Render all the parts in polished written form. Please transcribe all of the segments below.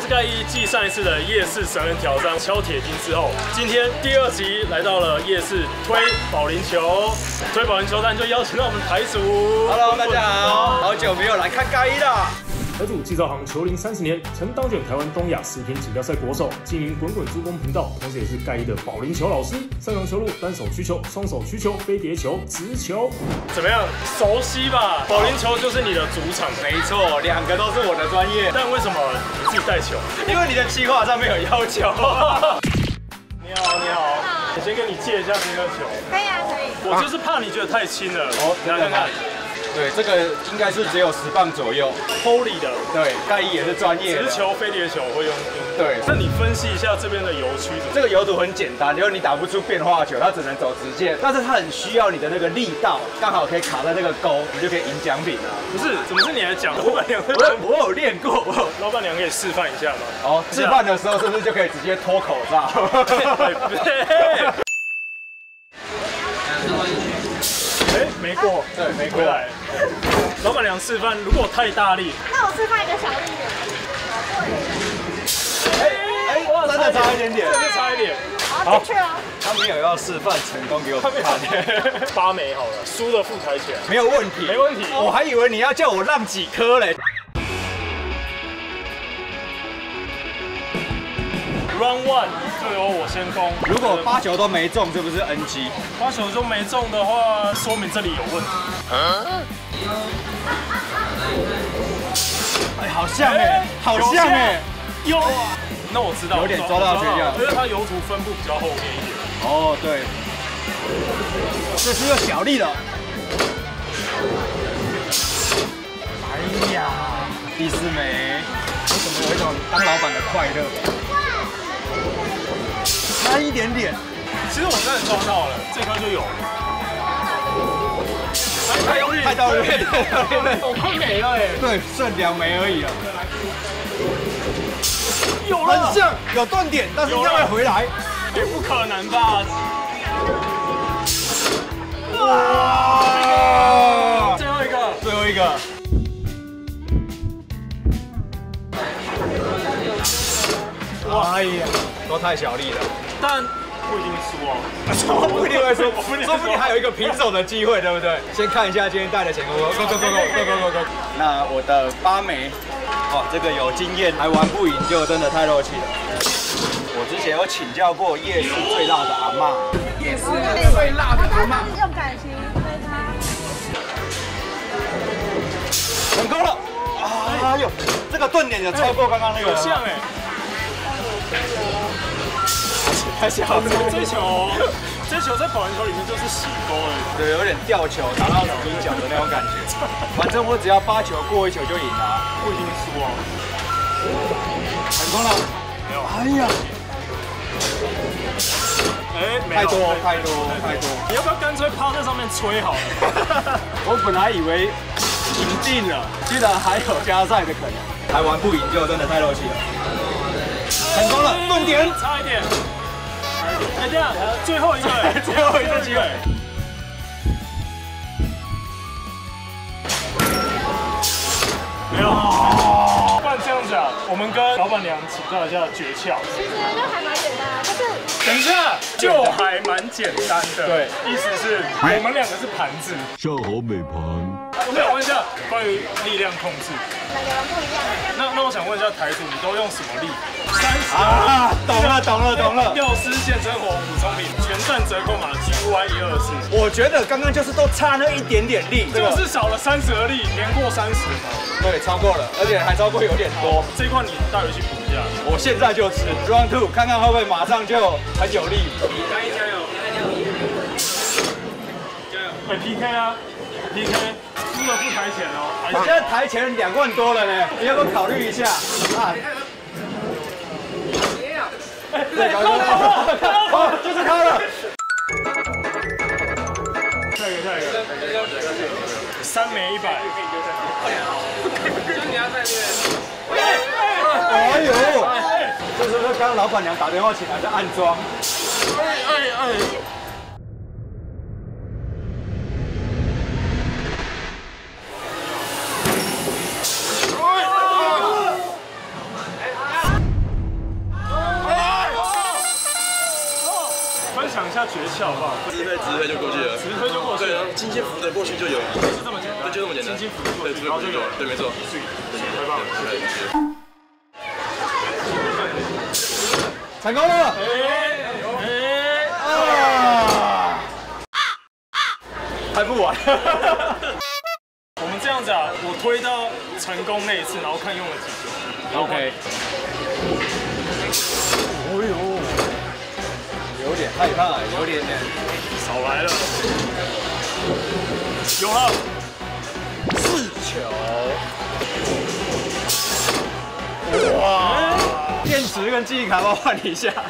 是盖伊，继上一次的夜市神人挑战敲铁筋之后，今天第2集来到了夜市推保龄球。推保龄球单就邀请到我们台主。 Hello， 大家好，好久没有来看盖伊了。 台主纪兆航球龄30年，曾当选台湾东亚食品锦标赛国手，经营滚滚助攻频道，同时也是盖伊的保龄球老师，擅长球路单手曲球、双手曲球、飞碟球、直球。怎么样？熟悉吧？保龄球就是你的主场。 没错，2个都是我的专业。 但为什么你自己带球？ 因为你的计划上面有要求。 你好，你好。我先跟你借一下这个球。 可以啊，可以。 我就是怕你觉得太轻了。哦，来看看。 对，这个应该是只有10磅左右 ，Holy 的。对， 盖伊也是专业的。 直球、飞碟球会用。 对， 那你分析一下这边的游区。 这个游图很简单，就是你打不出变化球，它只能走直线，但是它很需要你的那个力道，刚好可以卡在那个钩，你就可以赢奖品了。 不是，怎么是你来讲？老板娘， 我有练过。 老板娘可以示范一下吗？ 哦，示范的时候是不是就可以直接脱口罩？ 对。 没过，对，没过来。老板娘示范，如果太大力， 那我示范一个小力的。 哇，真的差一点点， 真的差一点。 好，进去哦。 他没有要示范成功给我看 8枚好了，输的副抬起来， 没有问题， 没问题。 我还以为你要叫我让几颗嘞。 Round 1就由我先攻。 如果8球都没中，是不是 NG？ 8球都没中的话，说明这里有问题。 哎，好像哎，好像哎， 有。那我知道， 有点抓到诀窍， 因为它油图分布比较后面一点。 哦，对。这是又小力了。哎呀，第4枚，为什么有一种当老板的快乐？ 差一点点， 其实我真的抓到了，这颗就有。太用力， 太到位， 我快没了哎。 对，剩2枚而已了。 有了， 很像有断点，但是应该会回来。 也不可能吧？ 哇！ 最后一个， 最后一个。哇！哎呀，都太小力了。 但不一定输哦， 不一定会输，说不定还有一个平手的机会，对不对？先看一下今天带的钱，go。那我的8枚，哇，这个有经验还玩不赢，就真的太肉气了。我之前有请教过夜市最辣的阿嬷，夜市最辣的阿嬷， 用感情对他。 成功了！哎呦，这个盾点有超过刚刚那个， 像哎。 太小了，这球在保龄球里面就是洗钩了， 对，有点吊球打到手脚的那种感觉。反正我只要8球过1球就赢了， 不一定输哦。 成功了，没有？哎呀，太多。 你要不要干脆趴在上面吹好了？ 我本来以为赢定了，居然还有加赛的可能，还玩不赢就真的太肉气了。成功了，盾点差一点。 哎，这样，最后一个，最后一个机会。没有。不然这样子啊，我们跟老板娘请教一下诀窍。 其实就还蛮简单的，就是。 等一下，就还蛮简单的。对，意思是我们2个是盘子。 上好美盘。 我想问一下关于力量控制。 每个人不一样。 那我想问一下台主，你都用什么力？30 啊，懂了。 药师健身活补充品，全站折扣码 GY124。 我觉得刚刚就是都差那一点点力， 就是少了30的力，年过30嘛。 对，超过了，而且还超过有点多。 这一块你带回去补一下。 我现在就吃 Round 2，看看会不会马上就很有力。 加油！哎 PK 啊 ，PK， 输了不抬钱哦。 我现在台前2万多了呢，你要不要考虑一下啊？对，好，就是他了。 下一个，3枚100。 哎呦，这是不是刚老板娘打电话请来的暗装？ 享一下诀窍好不好？ 直推就过去了， 直推就过去了， 轻轻扶着过去就有， 是这么简单， 对，就这么简单， 轻轻扶着过去，然后就有， 对，没错， 太棒了， 成功了！还不完。 我们这样子啊，我推到成功那一次，然后看用了几球。 OK。哦呦，有点害怕，有点点。 少来了。有了。 4球。哇！电池跟记忆卡要换一下。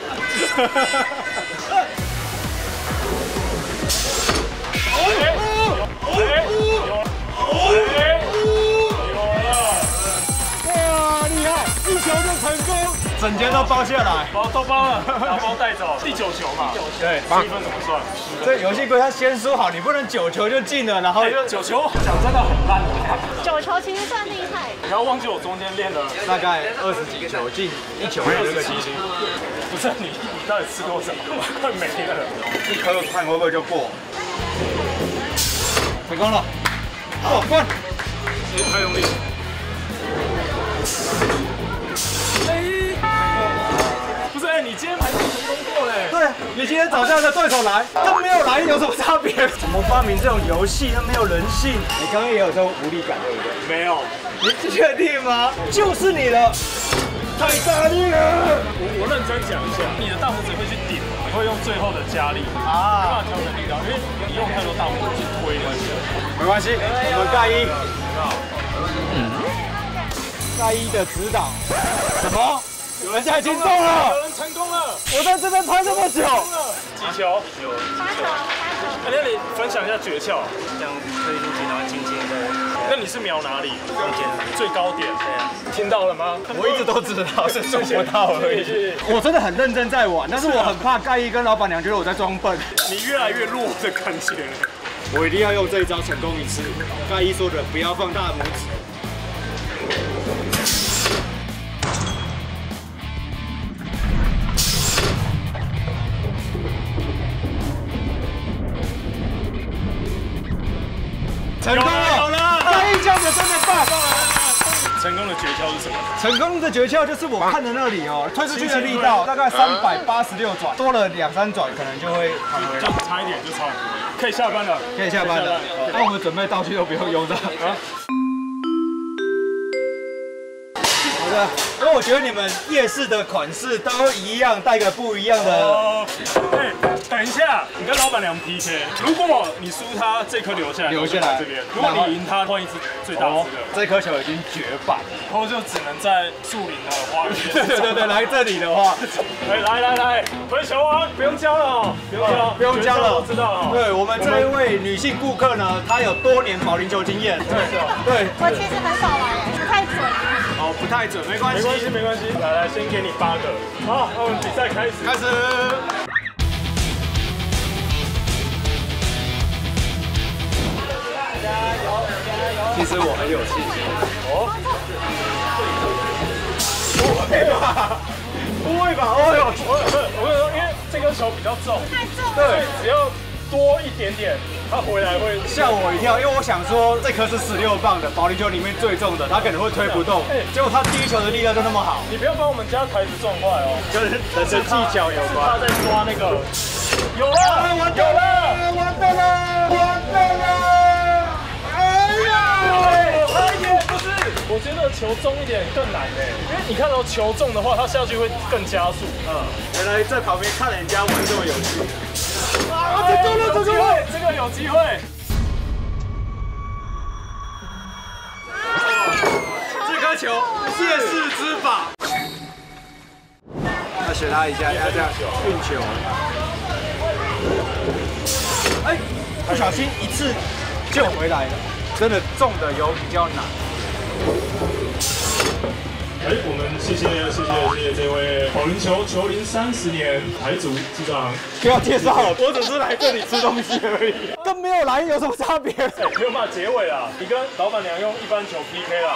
哇，厉害！1球就成功，整间都包下来， 都包了，把包带走。第9球嘛， 对 ，7分怎么算？ 这游戏规则先说好，你不能9球就进了，然后就 9球讲真的很烂。 9球其实算厉害。 不要忘记我中间练了大概20几球进1球的这个几率。 不是你到底吃多少？快没了。 1颗看会不会就过？成功了，过关。 太用力。不是你今天还没成功过嘞？ 对，你今天找这样的对手来，跟没有来有什么差别？怎么发明这种游戏？它没有人性。你刚刚也有这种无力感，对不对？ 没有。 你确定吗？就是你了，太大力了。 我认真讲一下，你的大拇指会去顶，你会用最后的加力没啊， 办法调整力道，因为你用太多大拇指去推的关系。 没关系，我们盖一。盖一的指导。什么？有人现在已经中了， 有人成功了。 我在这边拍这么久。 几球？ 8球。 那你分享一下诀窍。 这样推出去，然后轻轻的那你是瞄哪里？ 中间最高点。对啊。听到了吗？ 我一直都知道是做不到而已。我真的很认真在玩，但是我很怕盖一跟老板娘觉得我在装笨。 你越来越弱的感觉。 我一定要用这一招成功一次。盖一说的不要放大拇指。成功了！ 有了！ 盖一这样子真的棒！ 成功的诀窍是什么？ 成功的诀窍就是我看的那里哦，推出去的力道大概386转，多了2、3转可能就会弹回来。 差一点就差很多。可以下班了， 可以下班了。那我们准备道具都不用用的。好的，因为我觉得你们夜市的款式都一样，带个不一样的。 等一下，你跟老板娘 PK， 如果你输他，这颗留下来这边；如果你赢他，换一只最大只的。 这颗球已经绝版， 然后就只能在树林的花园。 对，来这里的话， 来，推球王不用教了哦，不用教了，我知道了。 对我们这一位女性顾客呢，她有多年保龄球经验。对， 我其实很少玩，不太准。 哦，不太准，没关系。 来，先给你8个。好，那我们比赛开始。 其实我很有信心。不会吧？哦呦， 我跟你说，因为这颗球比较重， 太重了。 对，只要多一点点，它回来会吓我一跳，因为我想说这颗是16磅的保龄球里面最重的，它可能会推不动。结果它第一球的力量就那么好。 你不要把我们家台子撞坏哦， 跟人生技巧有关。 他在抓那个，有了， 完蛋了！ 不是，我觉得球重一点更难哎，因为你看到球重的话，它下去会更加速。 原来在旁边看人家玩这么有趣。 有机会，这个有机会。 这颗球借势之法。要学他一下，要这样运球。哎，不小心一次就回来了。真的重的有比较难。 我们谢谢这位保龄球球龄30年台主机长。 不要介绍了，我只是来这里吃东西而已，跟没有来有什么差别？ 没有办法结尾啦，你跟老板娘用一般球 PK 啦。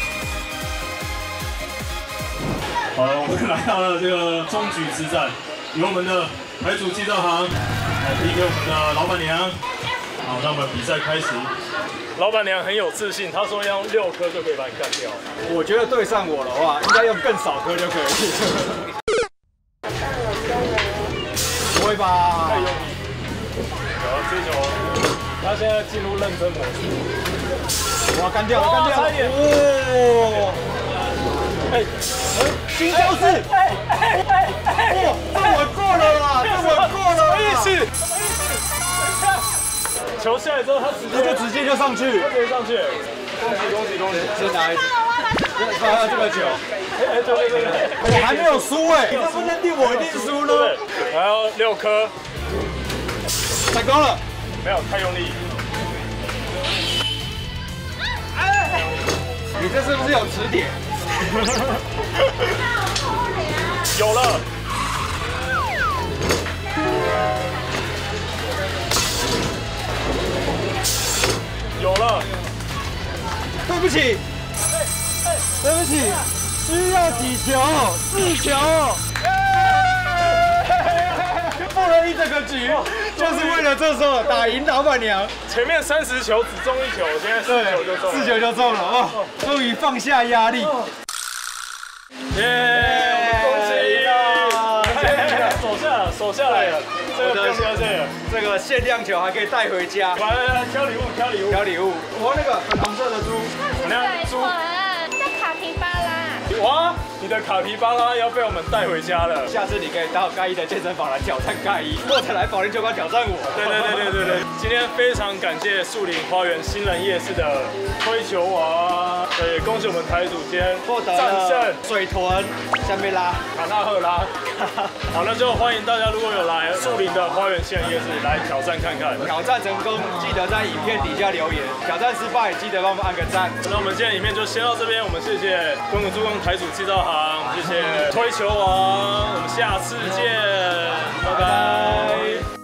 好了，我们来到了这个终局之战。 由我们的台主记账行来 PK 我们的老板娘。好，那我们比赛开始。老板娘很有自信，她说要用6颗就可以把你干掉。 我觉得对上我的话，应该用更少颗就可以。不会吧？ 太用力。然后这球，他现在进入认真模式。 哇，干掉了，干掉了！ 差一点。 哦，新招式！哇，这稳过了啦，这稳过了！什么意思？ 球下来之后，他直接就上去， 他直接上去。恭喜！ 先拿一次，拿这个球。 对， 我还没有输哎，你怎么认定我一定输呢？ 还要6颗， 太高了， 没有太用力。 你这是不是有磁铁？ 有了。有了。 对不起，需要几球？4球。布了一整个局，就是为了这时候打赢老板娘。 前面30球只中1球，现在4球就中了。 4球就中了哦，终于放下压力。 耶！恭喜啊！手下来了，这个不用挑这个， 这个限量球还可以带回家。 来挑礼物。 我那个粉红色的猪， 猪，在卡皮巴拉。 哇，你的卡皮巴拉要被我们带回家了。 下次你可以到盖伊的健身房来挑战盖伊，或者来保龄球馆挑战我。 对，今天非常感谢树林花园新人夜市的推球王，也恭喜我们台主今天获得战胜水豚、香贝拉、 卡纳赫拉。好，那就欢迎大家如果有来树林的花园新人夜市来挑战看看。 挑战成功记得在影片底下留言，挑战失败记得帮我们按个赞。 那我们今天影片就先到这边，我们谢谢滚滚助攻台主制造行，谢谢推球王，我们下次见，拜拜。